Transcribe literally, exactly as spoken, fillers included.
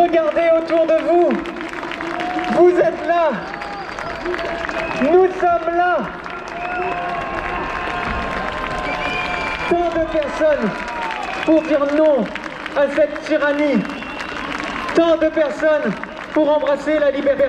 Regardez autour de vous. Vous êtes là. Nous sommes là. Tant de personnes pour dire non à cette tyrannie. Tant de personnes pour embrasser la liberté.